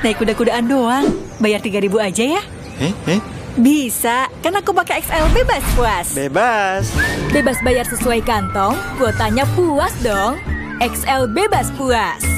naik kuda-kudaan doang. Bayar 3.000 aja ya. Bisa, kan aku pakai XL bebas puas. Bebas. Bebas bayar sesuai kantong, kuotanya puas dong. XL bebas puas.